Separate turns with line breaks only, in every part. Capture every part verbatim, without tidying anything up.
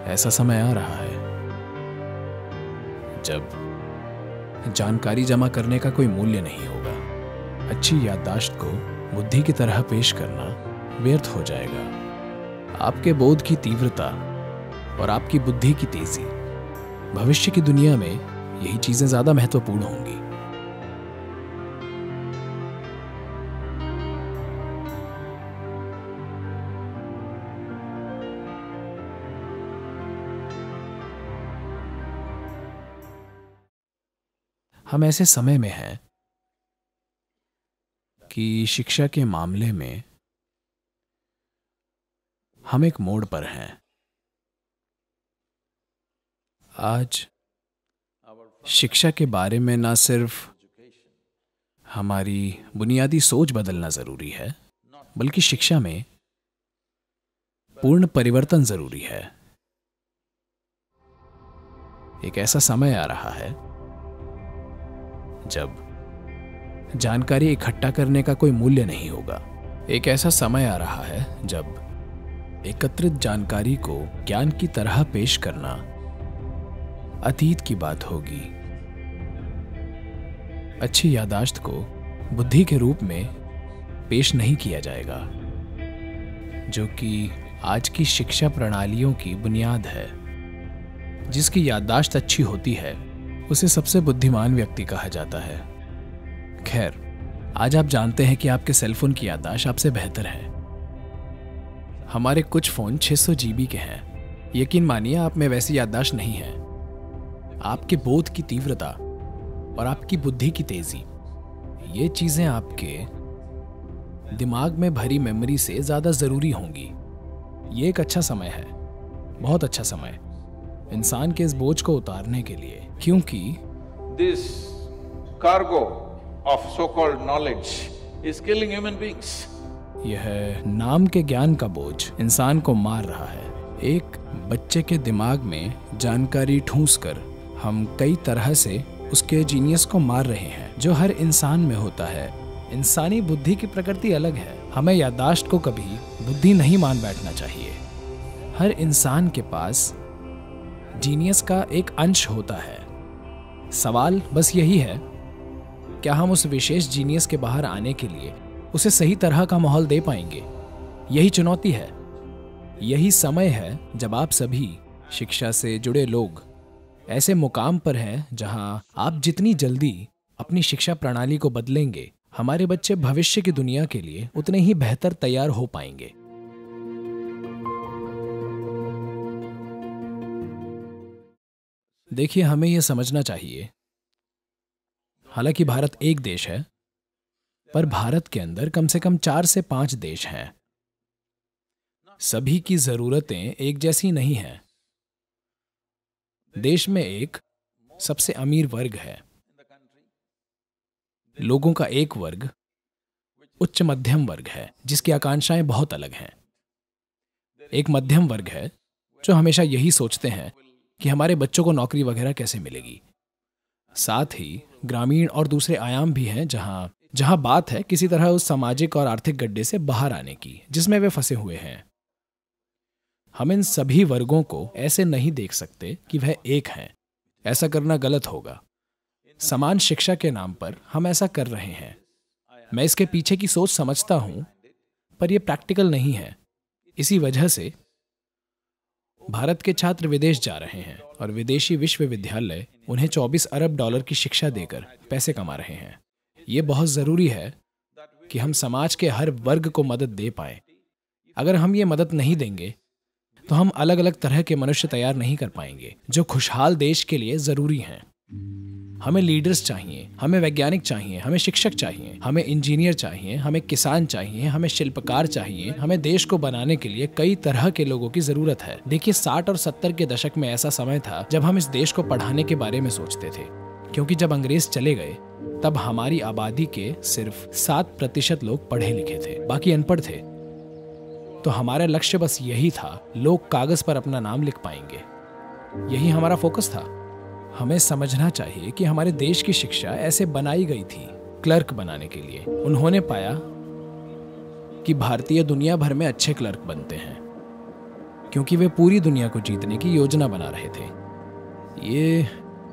ऐसा समय आ रहा है जब जानकारी जमा करने का कोई मूल्य नहीं होगा। अच्छी याददाश्त को बुद्धि की तरह पेश करना व्यर्थ हो जाएगा। आपके बोध की तीव्रता और आपकी बुद्धि की तेजी, भविष्य की दुनिया में यही चीजें ज्यादा महत्वपूर्ण होंगी। हम ऐसे समय में हैं कि शिक्षा के मामले में हम एक मोड़ पर हैं। आज शिक्षा के बारे में ना सिर्फ हमारी बुनियादी सोच बदलना जरूरी है, बल्कि शिक्षा में पूर्ण परिवर्तन जरूरी है। एक ऐसा समय आ रहा है जब जानकारी इकट्ठा करने का कोई मूल्य नहीं होगा। एक ऐसा समय आ रहा है जब एकत्रित जानकारी को ज्ञान की तरह पेश करना अतीत की बात होगी। अच्छी याददाश्त को बुद्धि के रूप में पेश नहीं किया जाएगा, जो कि आज की शिक्षा प्रणालियों की बुनियाद है। जिसकी याददाश्त अच्छी होती है उसे सबसे बुद्धिमान व्यक्ति कहा जाता है। खैर, आज आप जानते हैं कि आपके सेलफोन की याददाश्त आपसे बेहतर है। हमारे कुछ फोन छह सौ जीबी के हैं। यकीन मानिए आप में वैसी याददाश्त नहीं है। आपके बोध की तीव्रता और आपकी बुद्धि की तेजी, ये चीजें आपके दिमाग में भरी मेमोरी से ज्यादा जरूरी होंगी। ये एक अच्छा समय है, बहुत अच्छा समय, इंसान के इस बोझ को उतारने के लिए, क्योंकि
This cargo of so-called knowledge is killing human beings.
यह नाम के ज्ञान का बोझ इंसान को मार रहा है। एक बच्चे के दिमाग में जानकारी ठूंसकर हम कई तरह से उसके जीनियस को मार रहे हैं, जो हर इंसान में होता है। इंसानी बुद्धि की प्रकृति अलग है। हमें याददाश्त को कभी बुद्धि नहीं मान बैठना चाहिए। हर इंसान के पास जीनियस का एक अंश होता है। सवाल बस यही है, क्या हम उस विशेष जीनियस के बाहर आने के लिए उसे सही तरह का माहौल दे पाएंगे? यही चुनौती है। यही समय है जब आप सभी शिक्षा से जुड़े लोग ऐसे मुकाम पर हैं जहां आप जितनी जल्दी अपनी शिक्षा प्रणाली को बदलेंगे, हमारे बच्चे भविष्य की दुनिया के लिए उतने ही बेहतर तैयार हो पाएंगे। देखिए, हमें यह समझना चाहिए, हालांकि भारत एक देश है, पर भारत के अंदर कम से कम चार से पांच देश हैं। सभी की जरूरतें एक जैसी नहीं हैं। देश में एक सबसे अमीर वर्ग है, लोगों का एक वर्ग उच्च मध्यम वर्ग है जिसकी आकांक्षाएं बहुत अलग हैं। एक मध्यम वर्ग है जो हमेशा यही सोचते हैं कि हमारे बच्चों को नौकरी वगैरह कैसे मिलेगी। साथ ही ग्रामीण और दूसरे आयाम भी हैं जहां जहां बात है किसी तरह उस सामाजिक और आर्थिक गड्ढे से बाहर आने की जिसमें वे फंसे हुए हैं। हम इन सभी वर्गों को ऐसे नहीं देख सकते कि वह एक हैं। ऐसा करना गलत होगा। समान शिक्षा के नाम पर हम ऐसा कर रहे हैं। मैं इसके पीछे की सोच समझता हूं, पर यह प्रैक्टिकल नहीं है। इसी वजह से भारत के छात्र विदेश जा रहे हैं और विदेशी विश्वविद्यालय उन्हें चौबीस अरब डॉलर की शिक्षा देकर पैसे कमा रहे हैं। यह बहुत जरूरी है कि हम समाज के हर वर्ग को मदद दे पाएं। अगर हम ये मदद नहीं देंगे तो हम अलग अलग तरह के मनुष्य तैयार नहीं कर पाएंगे जो खुशहाल देश के लिए जरूरी हैं। हमें लीडर्स चाहिए, हमें वैज्ञानिक चाहिए, हमें शिक्षक चाहिए, हमें इंजीनियर चाहिए, हमें किसान चाहिए, हमें शिल्पकार चाहिए। हमें देश को बनाने के लिए कई तरह के लोगों की जरूरत है। देखिए, साठ और सत्तर के दशक में ऐसा समय था जब हम इस देश को पढ़ाने के बारे में सोचते थे, क्योंकि जब अंग्रेज चले गए तब हमारी आबादी के सिर्फ सात प्रतिशत लोग पढ़े लिखे थे, बाकी अनपढ़ थे। तो हमारा लक्ष्य बस यही था, लोग कागज पर अपना नाम लिख पाएंगे। यही हमारा फोकस था। हमें समझना चाहिए कि हमारे देश की शिक्षा ऐसे बनाई गई थी क्लर्क बनाने के लिए। उन्होंने पाया कि भारतीय दुनिया भर में अच्छे क्लर्क बनते हैं, क्योंकि वे पूरी दुनिया को जीतने की योजना बना रहे थे। ये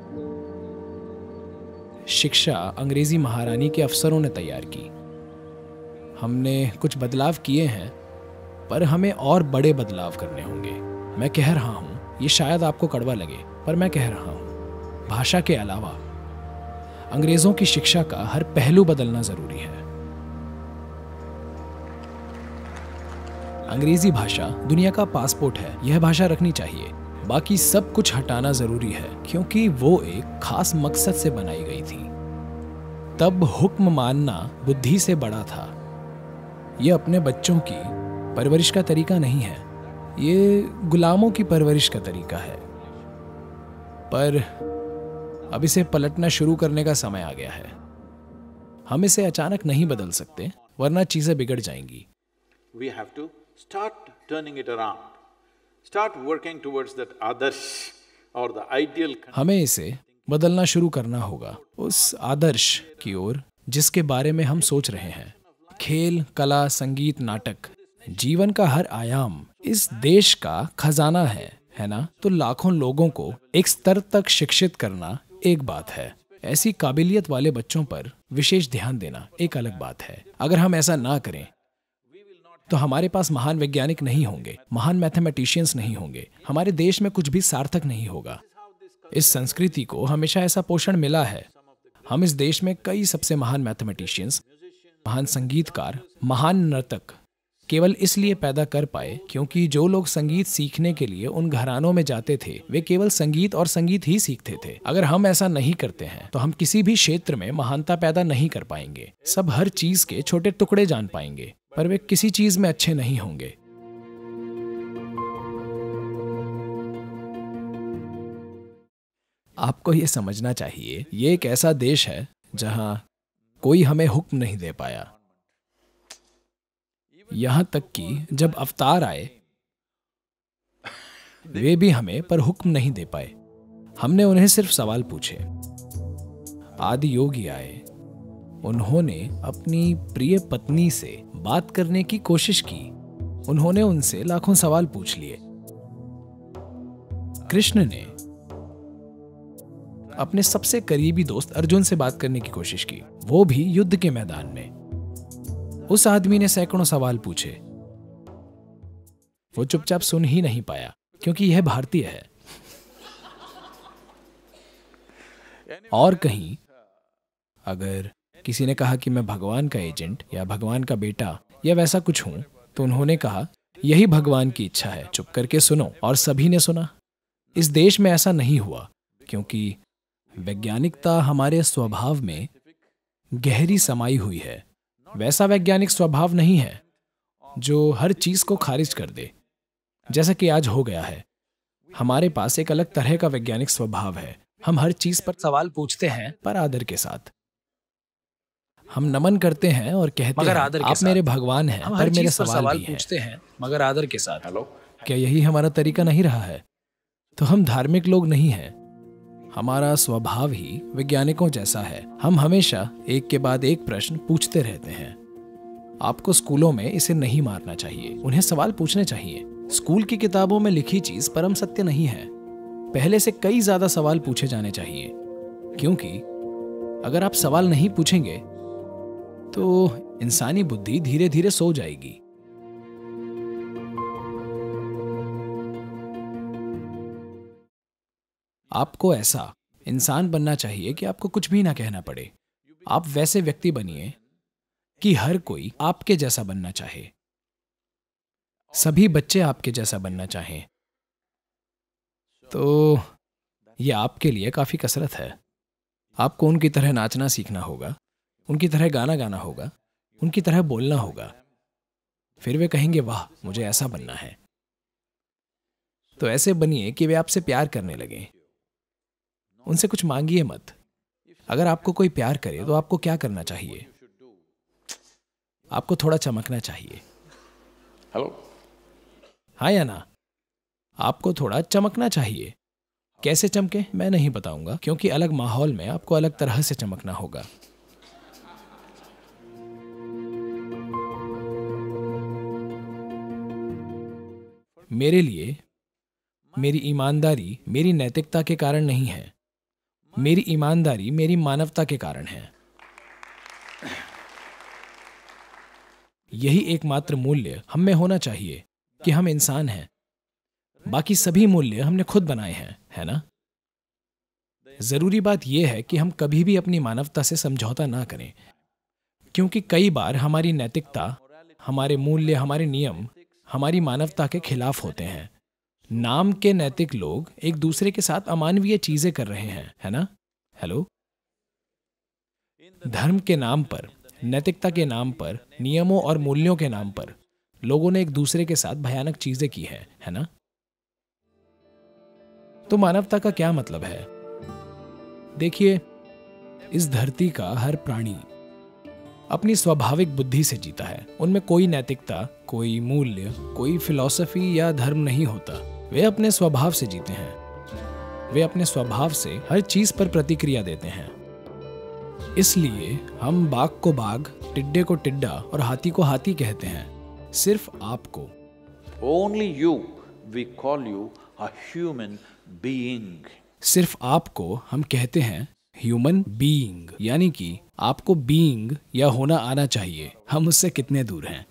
शिक्षा अंग्रेजी महारानी के अफसरों ने तैयार की। हमने कुछ बदलाव किए हैं, पर हमें और बड़े बदलाव करने होंगे। मैं कह रहा हूं, ये शायद आपको कड़वा लगे, पर मैं कह रहा हूं, भाषा के अलावा अंग्रेजों की शिक्षा का हर पहलू बदलना जरूरी है। अंग्रेजी भाषा दुनिया का पासपोर्ट है, यह भाषा रखनी चाहिए। बाकी सब कुछ हटाना जरूरी है, क्योंकि वो एक खास मकसद से बनाई गई थी। तब हुक्म मानना बुद्धि से बड़ा था। यह अपने बच्चों की परवरिश का तरीका नहीं है, ये गुलामों की परवरिश का तरीका है। पर अब इसे पलटना शुरू करने का समय आ गया है। हम इसे अचानक नहीं बदल सकते, वरना चीजें बिगड़ जाएंगी।
We have to start turning it around, start working towards that adarsh or the ideal.
हमें इसे बदलना शुरू करना होगा, उस आदर्श की ओर जिसके बारे में हम सोच रहे हैं। खेल, कला, संगीत, नाटक, जीवन का हर आयाम इस देश का खजाना है, है ना? तो लाखों लोगों को एक स्तर तक शिक्षित करना एक बात है, ऐसी काबिलियत वाले बच्चों पर विशेष ध्यान देना एक अलग बात है। अगर हम ऐसा ना करें तो हमारे पास महान वैज्ञानिक नहीं होंगे, महान मैथमेटिशियंस नहीं होंगे, हमारे देश में कुछ भी सार्थक नहीं होगा। इस संस्कृति को हमेशा ऐसा पोषण मिला है। हम इस देश में कई सबसे महान मैथमेटिशियंस, महान संगीतकार, महान नर्तक केवल इसलिए पैदा कर पाए क्योंकि जो लोग संगीत सीखने के लिए उन घरानों में जाते थे, वे केवल संगीत और संगीत ही सीखते थे। अगर हम ऐसा नहीं करते हैं तो हम किसी भी क्षेत्र में महानता पैदा नहीं कर पाएंगे। सब हर चीज के छोटे टुकड़े जान पाएंगे, पर वे किसी चीज में अच्छे नहीं होंगे। आपको ये समझना चाहिए, ये एक ऐसा देश है जहां कोई हमें हुक्म नहीं दे पाया। यहां तक कि जब अवतार आए, वे भी हमें पर हुक्म नहीं दे पाए। हमने उन्हें सिर्फ सवाल पूछे। आदि योगी आए, उन्होंने अपनी प्रिय पत्नी से बात करने की कोशिश की। उन्होंने उनसे लाखों सवाल पूछ लिए। कृष्ण ने अपने सबसे करीबी दोस्त अर्जुन से बात करने की कोशिश की, वो भी युद्ध के मैदान में। उस आदमी ने सैकड़ों सवाल पूछे, वो चुपचाप सुन ही नहीं पाया, क्योंकि यह भारतीय है। और कहीं अगर किसी ने कहा कि मैं भगवान का एजेंट या भगवान का बेटा या वैसा कुछ हूं, तो उन्होंने कहा यही भगवान की इच्छा है, चुप करके सुनो। और सभी ने सुना। इस देश में ऐसा नहीं हुआ, क्योंकि वैज्ञानिकता हमारे स्वभाव में गहरी समाई हुई है। वैसा वैज्ञानिक स्वभाव नहीं है जो हर चीज को खारिज कर दे, जैसा कि आज हो गया है। हमारे पास एक अलग तरह का वैज्ञानिक स्वभाव है। हम हर चीज पर सवाल पूछते हैं, पर आदर के साथ। हम नमन करते हैं और कहते
मगर
हैं
आदर के
आप
साथ।
मेरे भगवान हैं,
हम
पर
हर
मेरे
चीज पर
सवाल
सवाल
भी हैं।
पूछते हैं, मगर आदर के साथ।
Hello?
क्या यही हमारा तरीका नहीं रहा है? तो हम धार्मिक लोग नहीं हैं। हमारा स्वभाव ही वैज्ञानिकों जैसा है। हम हमेशा एक के बाद एक प्रश्न पूछते रहते हैं। आपको स्कूलों में इसे नहीं मारना चाहिए, उन्हें सवाल पूछने चाहिए। स्कूल की किताबों में लिखी चीज परम सत्य नहीं है। पहले से कई ज्यादा सवाल पूछे जाने चाहिए, क्योंकि अगर आप सवाल नहीं पूछेंगे तो इंसानी बुद्धि धीरे धीरे सो जाएगी। आपको ऐसा इंसान बनना चाहिए कि आपको कुछ भी ना कहना पड़े। आप वैसे व्यक्ति बनिए कि हर कोई आपके जैसा बनना चाहे, सभी बच्चे आपके जैसा बनना चाहें। तो यह आपके लिए काफी कसरत है। आपको उनकी तरह नाचना सीखना होगा, उनकी तरह गाना गाना होगा, उनकी तरह बोलना होगा। फिर वे कहेंगे वाह, मुझे ऐसा बनना है। तो ऐसे बनिए कि वे आपसे प्यार करने लगें। उनसे कुछ मांगिए मत। अगर आपको कोई प्यार करे तो आपको क्या करना चाहिए? आपको थोड़ा चमकना चाहिए।
Hello?
हाँ या ना? आपको थोड़ा चमकना चाहिए। कैसे चमके मैं नहीं बताऊंगा, क्योंकि अलग माहौल में आपको अलग तरह से चमकना होगा। मेरे लिए मेरी ईमानदारी मेरी नैतिकता के कारण नहीं है, मेरी ईमानदारी मेरी मानवता के कारण है। यही एकमात्र मूल्य हम में होना चाहिए कि हम इंसान हैं। बाकी सभी मूल्य हमने खुद बनाए हैं, है ना? जरूरी बात यह है कि हम कभी भी अपनी मानवता से समझौता ना करें, क्योंकि कई बार हमारी नैतिकता, हमारे मूल्य, हमारे नियम हमारी मानवता के खिलाफ होते हैं। नाम के नैतिक लोग एक दूसरे के साथ अमानवीय चीजें कर रहे हैं, है ना? हेलो? धर्म के नाम पर, नैतिकता के नाम पर, नियमों और मूल्यों के नाम पर लोगों ने एक दूसरे के साथ भयानक चीजें की है, है ना? तो मानवता का क्या मतलब है? देखिए, इस धरती का हर प्राणी अपनी स्वाभाविक बुद्धि से जीता है। उनमें कोई नैतिकता, कोई मूल्य, कोई फिलॉसफी या धर्म नहीं होता। वे अपने स्वभाव से जीते हैं। वे अपने स्वभाव से हर चीज पर प्रतिक्रिया देते हैं। इसलिए हम बाघ को बाघ, टिड्डे को टिड्डा और हाथी को हाथी कहते हैं। सिर्फ आपको,
Only you, we call you a human being.
सिर्फ आपको हम कहते हैं ह्यूमन बीइंग, यानी कि आपको बीइंग या होना आना चाहिए। हम उससे कितने दूर हैं?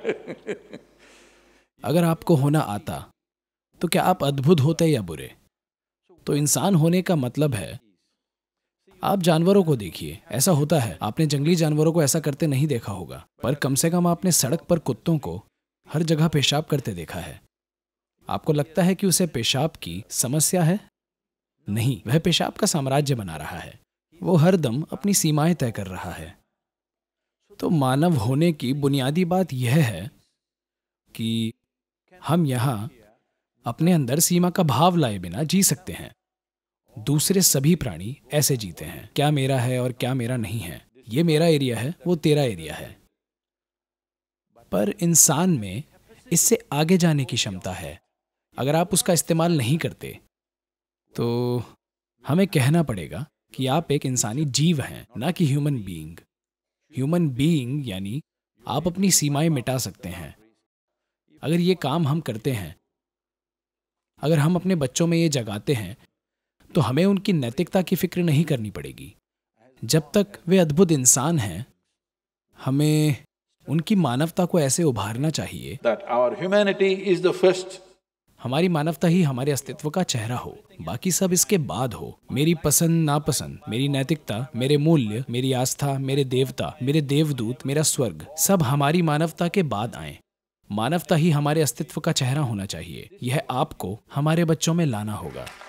अगर आपको होना आता तो क्या आप अद्भुत होते या बुरे? तो इंसान होने का मतलब है, आप जानवरों को देखिए, ऐसा होता है। आपने जंगली जानवरों को ऐसा करते नहीं देखा होगा, पर कम से कम आपने सड़क पर कुत्तों को हर जगह पेशाब करते देखा है। आपको लगता है कि उसे पेशाब की समस्या है? नहीं, वह पेशाब का साम्राज्य बना रहा है। वो हरदम अपनी सीमाएं तय कर रहा है। तो मानव होने की बुनियादी बात यह है कि हम यहां अपने अंदर सीमा का भाव लाए बिना जी सकते हैं। दूसरे सभी प्राणी ऐसे जीते हैं, क्या मेरा है और क्या मेरा नहीं है, ये मेरा एरिया है, वो तेरा एरिया है। पर इंसान में इससे आगे जाने की क्षमता है। अगर आप उसका इस्तेमाल नहीं करते तो हमें कहना पड़ेगा कि आप एक इंसानी जीव हैं, ना कि ह्यूमन बीइंग। ह्यूमन बीइंग यानी आप अपनी सीमाएं मिटा सकते हैं। अगर ये काम हम करते हैं, अगर हम अपने बच्चों में ये जगाते हैं, तो हमें उनकी नैतिकता की फिक्र नहीं करनी पड़ेगी। जब तक वे अद्भुत इंसान हैं, हमें उनकी मानवता को ऐसे उभारना चाहिए
That our humanity is the first.
हमारी मानवता ही हमारे अस्तित्व का चेहरा हो, बाकी सब इसके बाद हो। मेरी पसंद नापसंद, मेरी नैतिकता, मेरे मूल्य, मेरी आस्था, मेरे देवता, मेरे देवदूत, मेरा स्वर्ग, सब हमारी मानवता के बाद आए। मानवता ही हमारे अस्तित्व का चेहरा होना चाहिए। यह आपको हमारे बच्चों में लाना होगा।